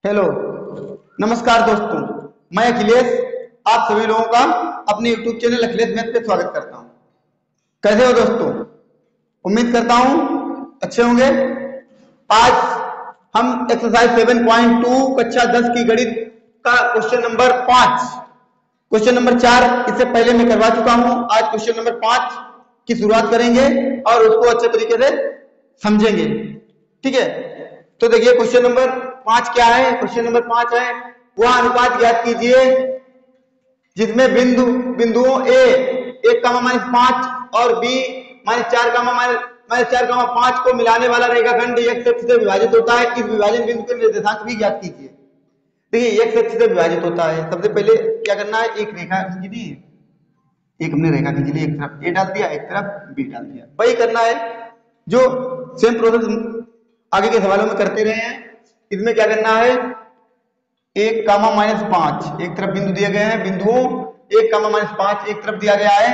Hello, नमस्कार दोस्तों। मैं अखिलेश आप सभी लोगों का अपने YouTube चैनल अखिलेश मैथ पे स्वागत करता हूं। कैसे हो दोस्तों? उम्मीद करता हूं अच्छे होंगे। आज हम एक्सरसाइज 7.2 कक्षा 10 की गणित का क्वेश्चन नंबर 5, क्वेश्चन नंबर 4 इससे पहले मैं करवा चुका हूं। आज क्वेश्चन नंबर 5 की शुरुआत करेंगे और उसको अच्छे तरीके से समझेंगे। ठीक है, तो देखिए क्वेश्चन नंबर 5 क्या है। क्वेश्चन नंबर 5 है वह अनुपात ज्ञात कीजिए जिसमें बिंदुओं ए 1, -5 और बी -4, -5 को मिलाने वाला रेखाखंड x अक्ष से विभाजित होता है। इस विभाजन बिंदु के निर्देशांक भी ज्ञात कीजिए। देखिए x अक्ष से विभाजित होता है, सबसे पहले क्या करना है, एक रेखा खींच ली, एक हमने रेखा खींच ली, एक तरफ ए डाल दिया, एक तरफ बी डाल दिया। वही करना है जो सेम प्रोसेस आगे के सवालों में करते रहे हैं। इसमें क्या करना है, 1, -5 एक तरफ बिंदु दिए गए हैं, बिंदुओं 1, -5 एक तरफ दिया गया है,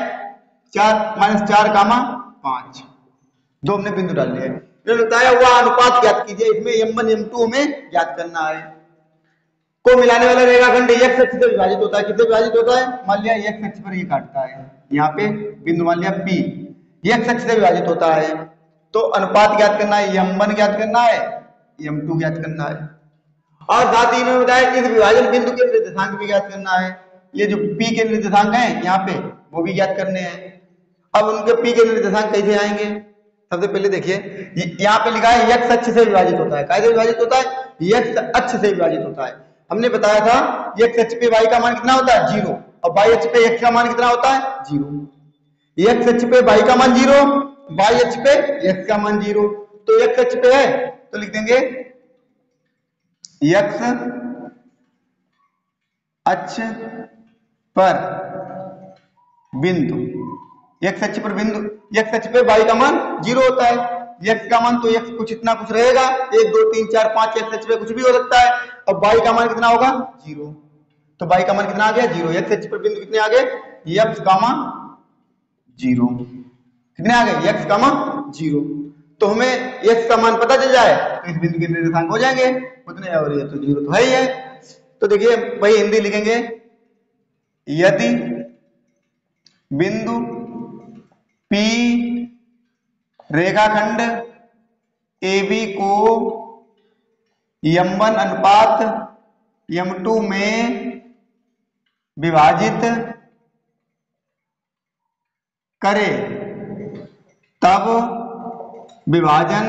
4, -4, 5 हमने बिंदु डाल लिए। इन्होंने बताया हुआ अनुपात ज्ञात कीजिए। इसमें m1 m2 हमें ज्ञात करना है। को मिलाने वाला रेखाखंड x अक्ष से विभाजित होता है। किससे विभाजित होता है? मान लिया x अक्ष पर ये काटता है, यहाँ पे बिंदु मान लिया P, x अक्ष से विभाजित होता है। तो अनुपात ज्ञात करना है, m1 ज्ञात करना है, m2 ज्ञात करना है। और साथ ही इन्होंने बताया इस विभाजन बिंदु के निर्देशांक भी ज्ञात करना है। ये जो P के निर्देशांक हैं यहाँ पे वो भी ज्ञात करने हैं। अब उनके P के निर्देशांक कैसे आएंगे? सबसे पहले देखिए यहाँ पे लिखा है x अक्ष से विभाजित होता है। कैसे विभाजित होता है? x अक्ष से विभाजित होता है। हमने बताया था x अक्ष पे y का मान कितना होता है? 0, और y अक्ष पे x का मान कितना होता है? 0। x अक्ष पे y का मान 0, y अक्ष पे x का मान 0। तो x अक्ष पे है तो लिख देंगे x अक्ष पर बिंदु, x अक्ष पर बिंदु, x अक्ष पे y का मान 0 होता है। x का मान तो x कुछ इतना कुछ रहेगा, 1 2 3 4 5, x अक्ष पे कुछ भी हो सकता है। और y का मान कितना होगा? 0। तो y का मान कितना आ गया? 0। x अक्ष पर बिंदु कितने आ गए? x, 0। कितने आ गए? x, 0। तो हमें x का मान पता चल जाए तो इस बिंदु के निर्देशांक हो जाएंगे उतने, और ये तो 0 तो है ही है। तो देखिए वही हिंदी लिखेंगे, यदि बिंदु P रेखाखंड AB को m1 अनुपात m2 में विभाजित करे तब विभाजन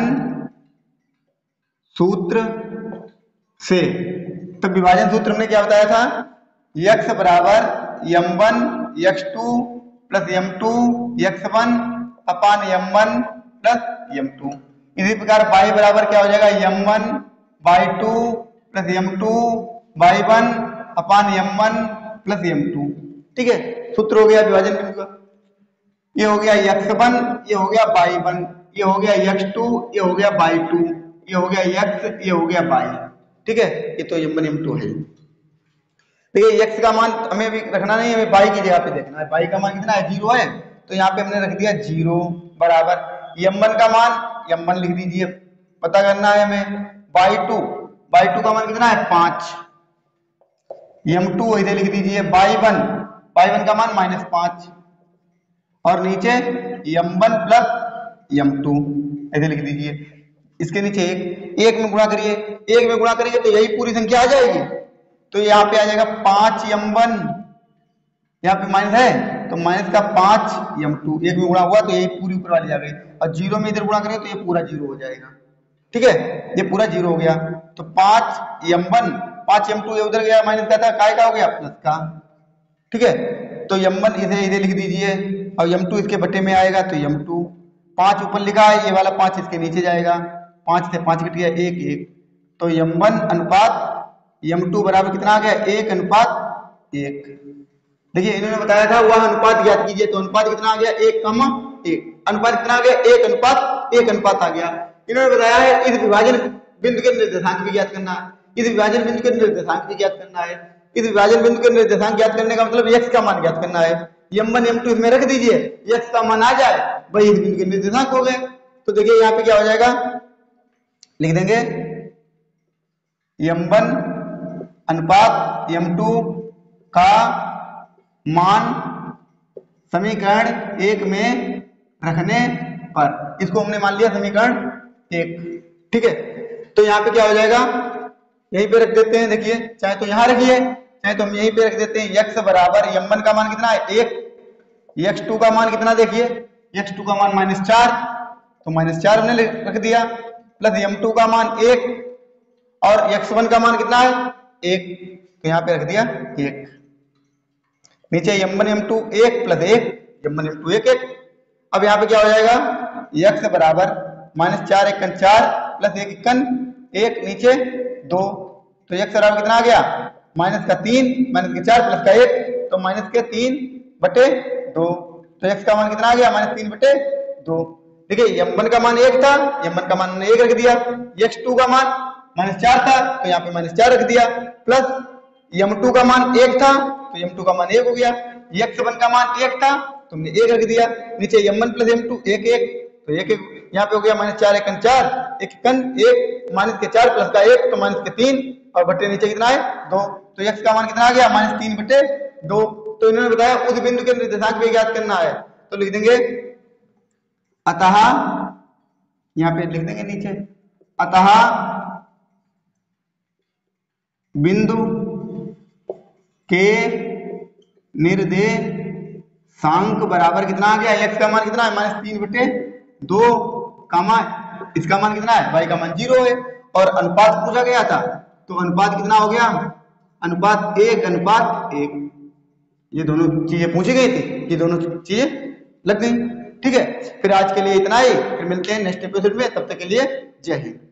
सूत्र से, तब विभाजन सूत्र हमने क्या बताया था? x बराबर m1 x2 plus m2 x1 अपान m1 प्लस m2। इसी प्रकार y बराबर क्या हो जाएगा? m1 y2 plus m2 y1 अपान m1 प्लस m2। ठीक है, सूत्र हो गया विभाजन बिंदु का। ये हो गया x1, ये हो गया y1, ये हो गया x2, ये हो गया y2, ये हो गया x, ये हो गया y। ठीक है, ये तो m1 m2 है। देखिए x का मान हमें भी रखना नहीं, हमें y की जगह पे देखना है। y का मान कितना है? 0 है, तो यहाँ पे हमने रख दिया 0 बराबर m1 का मान m1 लिख दीजिए, पता करना है हमें। y2 का मान कितना है? 5। m2 इधर लिख दीजिए, y1 का मान -5, और नीचे m1 प्लस m2 ऐसे लिख दीजिए। इसके नीचे एक में गुणा करिए, एक में गुणा करेंगे तो यही पूरी संख्या आ जाएगी। तो यहाँ पे आ जाएगा 5m1, यहाँ पे माइनस है तो माइनस का 5m2, एक में गुणा हुआ तो यही पूरी ऊपर वाली आ गई, और 0 में इधर गुणा करेंगे तो ये पूरा 0 हो जाएगा। ठीक है, ये पूरा 0 हो गया। तो 5m1 5m2 ये उधर गया, माइनस का था, काय का हो गया? प्लस का। ठीक है, तो m1 इधर लिख दीजिए, और m2 इसके बटे में आएगा तो m2। 5 ऊपर लिखा है, ये वाला 5 इसके नीचे जाएगा, 5 से 5 कट गया 1 1। तो m1 अनुपात m2 बराबर कितना आ गया? 1:1। देखिए इन्होंने बताया था वह अनुपात ज्ञात कीजिए, तो अनुपात कितना आ गया? 1:1। अनुपात कितना आ गया? 1:1 आ गया। इन्होंने बताया है इस विभाजन बिंदु के निर्देशांक भी ज्ञात करना है। इस विभाजन बिंदु के निर्देशांक भी ज्ञात करना है। इस विभाजन बिंदु के निर्देशांक ज्ञात करने का मतलब x का मान ज्ञात करना है। m1 m2 इसमें रख दीजिए, x का मान आ जाए वही इस बिंदु के निर्देशांक हो गए। तो देखिए यहाँ पे क्या हो जाएगा, लिख देंगे m1 अनुपात m2 का मान समीकरण 1 में रखने पर, इसको हमने मान लिया समीकरण 1। ठीक है, तो यहाँ पे क्या हो जाएगा, यहीं पे रख देते हैं। देखिए, चाहे तो यहाँ रखिए, चाहे तो हम यहीं पे रख देते हैं। x बराबर m1 का मान कितना है 1, x2 का मान कितना, देखिए x2 का मान -4, तो -4 हमने रख दिया, प्लस m2 का मान 1 और x1 का मान कितना है 1, तो यहाँ पे रख दिया 1। नीचे m1 m2 1 plus 1, m1 m2 1 1। अब यहाँ पे क्या हो जाएगा, x बराबर -4 1 4 प्लस 1 1, नीचे 2, तो x बराबर कितना आ गया, -3 -4 प्लस का 1, तो -3/2, तो x का मान कितना आ गया, -3/2। देखिए m1 का मान 1 था, m1 का मान हमने 1 रख दिया, x2 का मान -4 था, तो यहाँ पे -4 रख दिया, प्लस m2 का मान 1 था, तो m2 का मान 1 हो गया, x1 का मान 1 था, तो हमने 1 रख दिया, नीचे m1 प्लस m2 1 1, तो 1 1 यहाँ पे हो गया, -4 1 4 1 -4 प्लस का 1, तो -3, और बटे नीचे कितना है 2, तो x का मान कितना आ गया, -3/2। तो इन्होंने बताया उस बिंदु के निर्देशांक भी ज्ञात करना है, तो लिख देंगे अतः, यहाँ पे लिख देंगे नीचे, अतः बिंदु के निर्देशांक बराबर कितना आ गया, x का मान कितना है -3/2, कामा इसका मान कितना है, y का मान 0 है, और अनुपात पूछा गया था, तो अनुपात कितना हो गया, अनुपात 1:1, ये दोनों चीजें पूछी गई थी, ये दोनों चीजें लग गई। ठीक है, फिर आज के लिए इतना ही, फिर मिलते हैं नेक्स्ट एपिसोड में, तब तक के लिए जय हिंद।